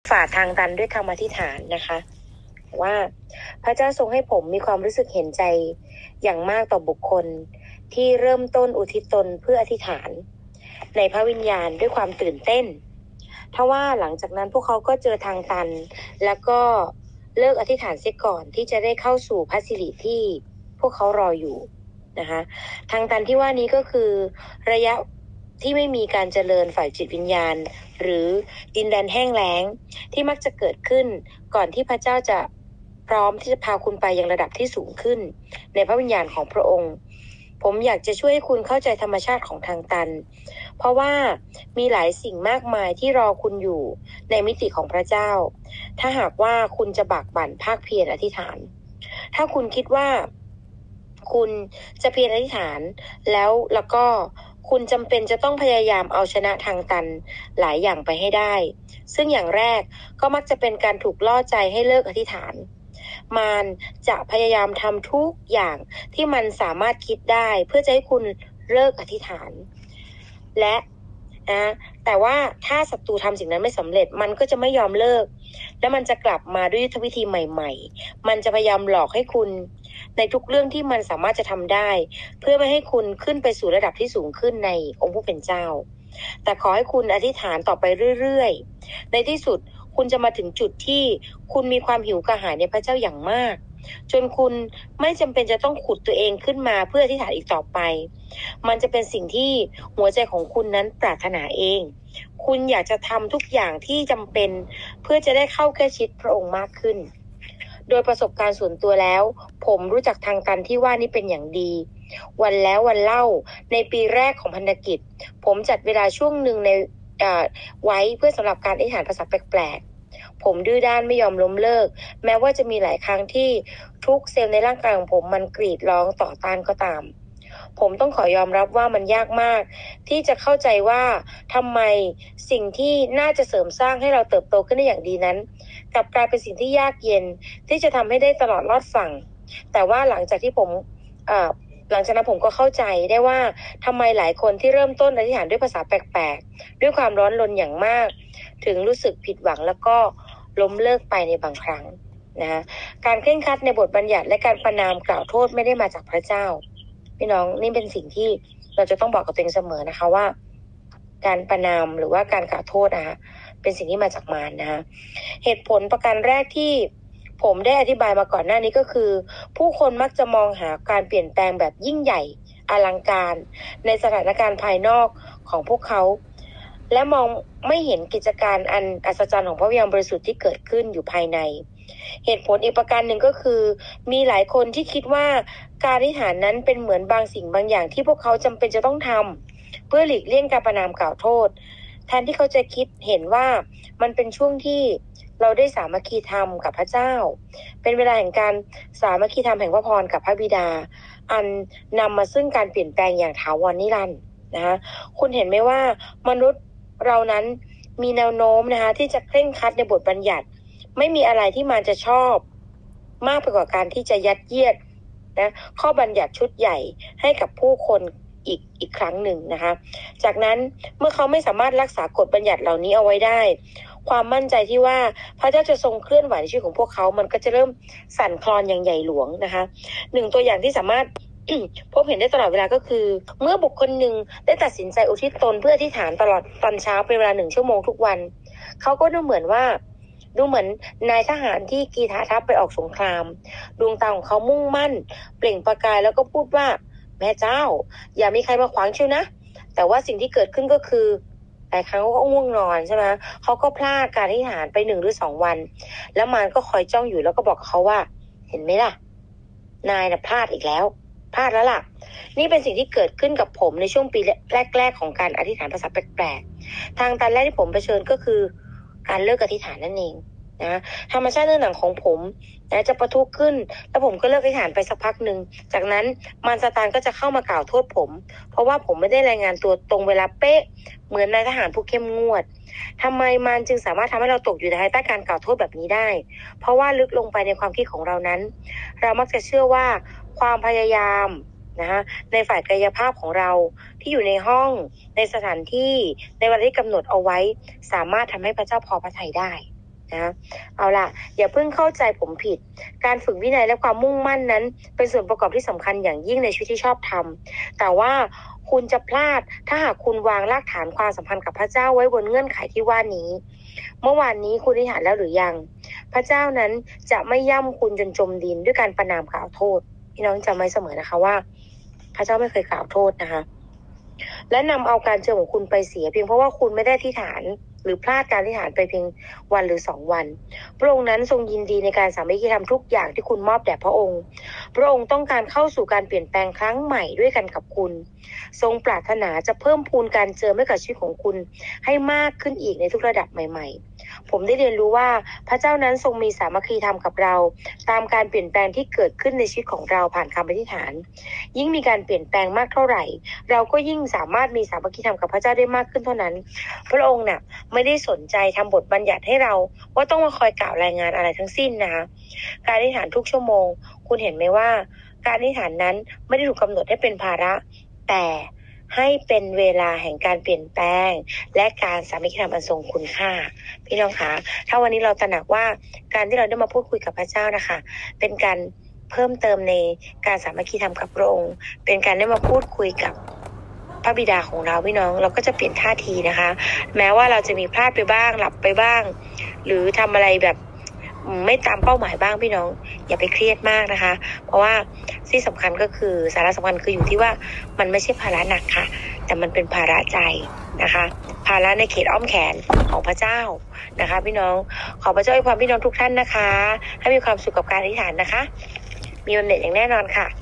ฝ่าทางตันด้วยคำอธิษฐานนะคะว่าพระเจ้าทรงให้ผมมีความรู้สึกเห็นใจอย่างมากต่อบุคคลที่เริ่มต้นอุทิศตนเพื่ออธิษฐานในพระวิญญาณด้วยความตื่นเต้นทว่าหลังจากนั้นพวกเขาก็เจอทางตันแล้วก็เลิกอธิษฐานเสียก่อนที่จะได้เข้าสู่พระสิริที่พวกเขารออยู่นะคะทางตันที่ว่านี้ก็คือระยะที่ไม่มีการเจริญฝ่ายจิตวิญญาณหรือดินแดนแห้งแล้งที่มักจะเกิดขึ้นก่อนที่พระเจ้าจะพร้อมที่จะพาคุณไปยังระดับที่สูงขึ้นในพระวิญญาณของพระองค์ผมอยากจะช่วยให้คุณเข้าใจธรรมชาติของทางตันเพราะว่ามีหลายสิ่งมากมายที่รอคุณอยู่ในมิติของพระเจ้าถ้าหากว่าคุณจะบากบั่นภาคเพียรอธิษฐานถ้าคุณคิดว่าคุณจะเพียรอธิษฐานแล้วก็คุณจำเป็นจะต้องพยายามเอาชนะทางตันหลายอย่างไปให้ได้ซึ่งอย่างแรกก็มักจะเป็นการถูกล่อใจให้เลิกอธิษฐานมารจะพยายามทำทุกอย่างที่มันสามารถคิดได้เพื่อจะให้คุณเลิกอธิษฐานและแต่ว่าถ้าศัตรูทำสิ่งนั้นไม่สำเร็จมันก็จะไม่ยอมเลิกและมันจะกลับมาด้วยยุทธวิธีใหม่ๆมันจะพยายามหลอกให้คุณในทุกเรื่องที่มันสามารถจะทำได้เพื่อไม่ให้คุณขึ้นไปสู่ระดับที่สูงขึ้นในองค์ผู้เป็นเจ้าแต่ขอให้คุณอธิษฐานต่อไปเรื่อยๆในที่สุดคุณจะมาถึงจุดที่คุณมีความหิวกระหายในพระเจ้าอย่างมากจนคุณไม่จำเป็นจะต้องขุดตัวเองขึ้นมาเพื่ออธิษฐานอีกต่อไปมันจะเป็นสิ่งที่หัวใจของคุณนั้นปรารถนาเองคุณอยากจะทำทุกอย่างที่จำเป็นเพื่อจะได้เข้าใกล้ชิดพระองค์มากขึ้นโดยประสบการณ์ส่วนตัวแล้วผมรู้จักทางตันที่ว่านี้เป็นอย่างดีวันแล้ววันเล่าในปีแรกของพันธกิจผมจัดเวลาช่วงหนึ่งในไว้เพื่อสำหรับการอธิษฐานภาษาแปลกๆผมดื้อด้านไม่ยอมล้มเลิกแม้ว่าจะมีหลายครั้งที่ทุกเซลล์ในร่างกายของผมมันกรีดร้องต่อต้านก็ตามผมต้องขอยอมรับว่ามันยากมากที่จะเข้าใจว่าทำไมสิ่งที่น่าจะเสริมสร้างให้เราเติบโตขึ้นได้อย่างดีนั้นกลับกลายเป็นสิ่งที่ยากเย็นที่จะทำให้ได้ตลอดรอดฝั่งแต่ว่าหลังจากนั้นผมก็เข้าใจได้ว่าทำไมหลายคนที่เริ่มต้นอธิษฐานด้วยภาษาแปลกๆด้วยความร้อนรนอย่างมากถึงรู้สึกผิดหวังแล้วก็ล้มเลิกไปในบางครั้งนะการเคร่งครัดในบทบัญญัติและการประณามกล่าวโทษไม่ได้มาจากพระเจ้าพี่น้องนี่เป็นสิ่งที่เราจะต้องบอกกับตัวเองเสมอนะคะว่าการประณามหรือว่าการกล่าวโทษนะคะเป็นสิ่งที่มาจากมารนะคะเหตุผลประการแรกที่ผมได้อธิบายมาก่อนหน้านี้ก็คือผู้คนมักจะมองหาการเปลี่ยนแปลงแบบยิ่งใหญ่อลังการในสถานการณ์ภายนอกของพวกเขาและมองไม่เห็นกิจการอันอัศจรรย์ของพระวิญญาณบริสุทธิ์ที่เกิดขึ้นอยู่ภายในเหตุผลอีกประการหนึ่งก็คือมีหลายคนที่คิดว่าการอธิษฐานนั้นเป็นเหมือนบางสิ่งบางอย่างที่พวกเขาจำเป็นจะต้องทำเพื่อหลีกเลี่ยงการประณามกล่าวโทษแทนที่เขาจะคิดเห็นว่ามันเป็นช่วงที่เราได้สามัคคีธรรมกับพระเจ้าเป็นเวลาแห่งการสามัคคีธรรมแห่งพระพรกับพระบิดาอันนำมาซึ่งการเปลี่ยนแปลงอย่างถาวรนิรันดร์นะคะคุณเห็นไหมว่ามนุษย์เรานั้นมีแนวโน้มนะคะที่จะเคร่งครัดในบทบัญญัติไม่มีอะไรที่มันจะชอบมากไปกว่าการที่จะยัดเยียดนะข้อบัญญัติชุดใหญ่ให้กับผู้คนอีกครั้งหนึ่งนะคะจากนั้นเมื่อเขาไม่สามารถรักษากฎบัญญัติเหล่านี้เอาไว้ได้ความมั่นใจที่ว่าพระเจ้าจะทรงเคลื่อนไหวในชีวิตของพวกเขามันก็จะเริ่มสั่นคลอนอย่างใหญ่หลวงนะคะหนึ่งตัวอย่างที่สามารถพบเห็นได้ตลอดเวลาก็คือเมื่อบุคคลหนึ่งได้ตัดสินใจอุทิศตนเพื่ออธิษฐานตลอดตอนเช้าเป็นเวลา1 ชั่วโมงทุกวันเขาก็ดูเหมือนนายทหารที่กีฬาทัพไปออกสงครามดวงตาของเขามุ่งมั่นเปล่งประกายแล้วก็พูดว่าแม่เจ้าอย่ามีใครมาขวางเชียวนะแต่ว่าสิ่งที่เกิดขึ้นก็คือหลายครั้งเขาก็ง่วงนอนใช่ไหมเขาก็พลาดการอธิษฐานไป1 หรือ 2 วันแล้วมารก็คอยจ้องอยู่แล้วก็บอกเขาว่าเห็นไหมล่ะนายน่ะพลาดอีกแล้วพลาดแล้วล่ะนี่เป็นสิ่งที่เกิดขึ้นกับผมในช่วงปีแรกๆของการอธิษฐานภาษาแปลกๆทางตันแรกที่ผมเผชิญก็คือการเลิกอธิษฐานนั่นเองนะธรรมชาติเนื้อหนังของผมนะจะประทุขึ้นแล้วผมก็เลิกอธิษฐานไปสักพักหนึ่งจากนั้นมารซาตานก็จะเข้ามากล่าวโทษผมเพราะว่าผมไม่ได้รายงานตัวตรงเวลาเป๊ะเหมือนนายทหารผู้เข้มงวดทำไมมารจึงสามารถทำให้เราตกอยู่ในภายใต้การกล่าวโทษแบบนี้ได้เพราะว่าลึกลงไปในความคิดของเรานั้นเรามักจะเชื่อว่าความพยายามนะคะในฝ่ายกายภาพของเราที่อยู่ในห้องในสถานที่ในเวลาที่กำหนดเอาไว้สามารถทำให้พระเจ้าพอพระทัยได้นะเอาล่ะอย่าเพิ่งเข้าใจผมผิดการฝึกวินัยและความมุ่งมั่นนั้นเป็นส่วนประกอบที่สำคัญอย่างยิ่งในชีวิตที่ชอบทำแต่ว่าคุณจะพลาดถ้าหากคุณวางรากฐานความสัมพันธ์กับพระเจ้าไว้บนเงื่อนไขที่ว่านี้เมื่อวานนี้คุณอธิษฐานแล้วหรือยังพระเจ้านั้นจะไม่ย่ำคุณจนจมดินด้วยการประณามกล่าวโทษพี่น้องจำไว้เสมอนะคะว่าพระเจ้าไม่เคยกล่าวโทษนะคะและนำเอาการเจอของคุณไปเสียเพียงเพราะว่าคุณไม่ได้อธิษฐานหรือพลาดการอธิษฐานไปเพียงวันหรือ2 วันพระองค์นั้นทรงยินดีในการสามัคคีธรรมทุกอย่างที่คุณมอบแด่พระองค์พระองค์ต้องการเข้าสู่การเปลี่ยนแปลงครั้งใหม่ด้วยกันกับคุณทรงปรารถนาจะเพิ่มพูนการเจอให้กับชีวิตของคุณให้มากขึ้นอีกในทุกระดับใหม่ๆผมได้เรียนรู้ว่าพระเจ้านั้นทรงมีสามัคคีธรรมกับเราตามการเปลี่ยนแปลงที่เกิดขึ้นในชีวิตของเราผ่านคำอธิษฐานยิ่งมีการเปลี่ยนแปลงมากเท่าไหร่เราก็ยิ่งสามารถมีสามัคคีธรรมกับพระเจ้าได้มากขึ้นเท่านั้นพระองค์น่ะไม่ได้สนใจทำบทบัญญัติให้เราว่าต้องมาคอยกล่าวรายงานอะไรทั้งสิ้นนะคะการอธิษฐานทุกชั่วโมงคุณเห็นไหมว่าการอธิษฐานนั้นไม่ได้ถูกกำหนดให้เป็นภาระแต่ให้เป็นเวลาแห่งการเปลี่ยนแปลงและการสามัคคีธรรมอันทรงคุณค่าพี่น้องคะถ้าวันนี้เราตระหนักว่าการที่เราได้มาพูดคุยกับพระเจ้านะคะเป็นการเพิ่มเติมในการสามัคคีธรรมกับพระองค์เป็นการได้มาพูดคุยกับพระบิดาของเราพี่น้องเราก็จะเปลี่ยนท่าทีนะคะแม้ว่าเราจะมีพลาดไปบ้างหลับไปบ้างหรือทำอะไรแบบไม่ตามเป้าหมายบ้างพี่น้องอย่าไปเครียดมากนะคะเพราะว่าที่สำคัญก็คือสาระสำคัญคืออยู่ที่ว่ามันไม่ใช่ภาระหนักค่ะแต่มันเป็นภาระใจนะคะภาระในเขตอ้อมแขนของพระเจ้านะคะพี่น้องขอพระเจ้าอวยพรพี่น้องทุกท่านนะคะให้มีความสุขกับการอธิษฐานนะคะมีวันเด็ดอย่างแน่นอนค่ะ